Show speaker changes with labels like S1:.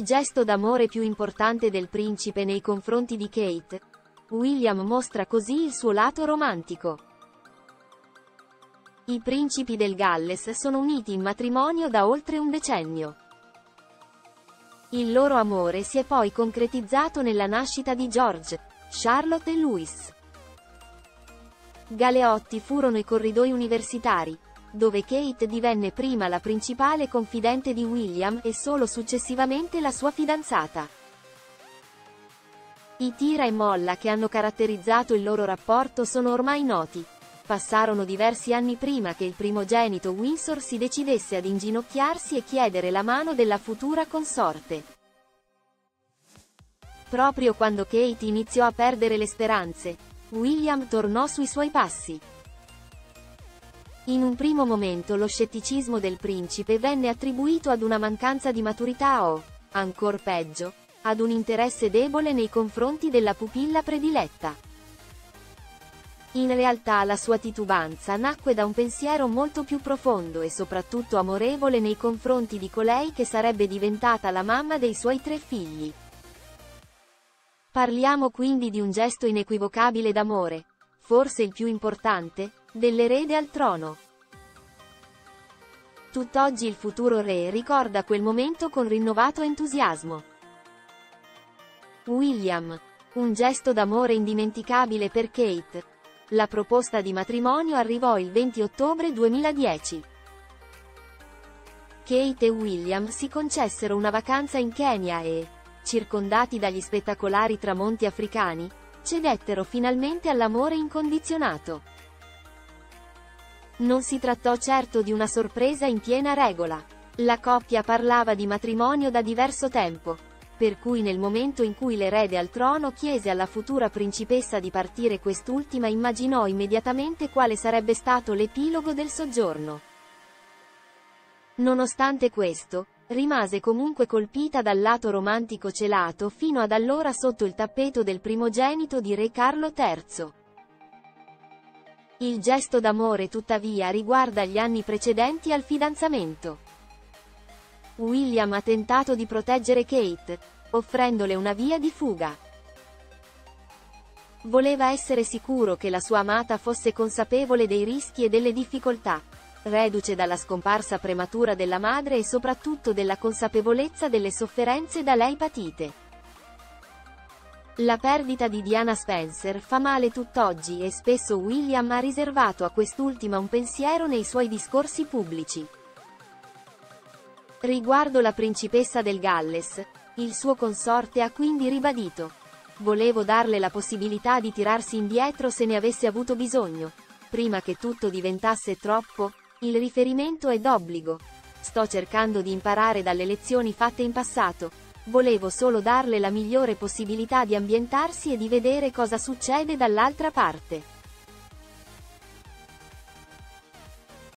S1: Il gesto d'amore più importante del principe nei confronti di Kate. William mostra così il suo lato romantico. I principi del Galles sono uniti in matrimonio da oltre un decennio. Il loro amore si è poi concretizzato nella nascita di George, Charlotte e Louis. Galeotti furono i corridoi universitari, dove Kate divenne prima la principale confidente di William e solo successivamente la sua fidanzata. I tira e molla che hanno caratterizzato il loro rapporto sono ormai noti. Passarono diversi anni prima che il primogenito Windsor si decidesse ad inginocchiarsi e chiedere la mano della futura consorte. Proprio quando Kate iniziò a perdere le speranze, William tornò sui suoi passi. In un primo momento lo scetticismo del principe venne attribuito ad una mancanza di maturità o, ancor peggio, ad un interesse debole nei confronti della pupilla prediletta. In realtà la sua titubanza nacque da un pensiero molto più profondo e soprattutto amorevole nei confronti di colei che sarebbe diventata la mamma dei suoi 3 figli. Parliamo quindi di un gesto inequivocabile d'amore, forse il più importante, dell'erede al trono. Tutt'oggi il futuro re ricorda quel momento con rinnovato entusiasmo. William. Un gesto d'amore indimenticabile per Kate. La proposta di matrimonio arrivò il 20 ottobre 2010. Kate e William si concessero una vacanza in Kenya e, circondati dagli spettacolari tramonti africani, cedettero finalmente all'amore incondizionato. Non si trattò certo di una sorpresa in piena regola. La coppia parlava di matrimonio da diverso tempo, per cui nel momento in cui l'erede al trono chiese alla futura principessa di partire, quest'ultima immaginò immediatamente quale sarebbe stato l'epilogo del soggiorno. Nonostante questo, rimase comunque colpita dal lato romantico celato fino ad allora sotto il tappeto del primogenito di re Carlo III. Il gesto d'amore tuttavia riguarda gli anni precedenti al fidanzamento. William ha tentato di proteggere Kate, offrendole una via di fuga. Voleva essere sicuro che la sua amata fosse consapevole dei rischi e delle difficoltà, reduce dalla scomparsa prematura della madre e soprattutto della consapevolezza delle sofferenze da lei patite. La perdita di Diana Spencer fa male tutt'oggi e spesso William ha riservato a quest'ultima un pensiero nei suoi discorsi pubblici. Riguardo la principessa del Galles, il suo consorte ha quindi ribadito: "Volevo darle la possibilità di tirarsi indietro se ne avesse avuto bisogno. Prima che tutto diventasse troppo, il riferimento è d'obbligo. Sto cercando di imparare dalle lezioni fatte in passato. Volevo solo darle la migliore possibilità di ambientarsi e di vedere cosa succede dall'altra parte."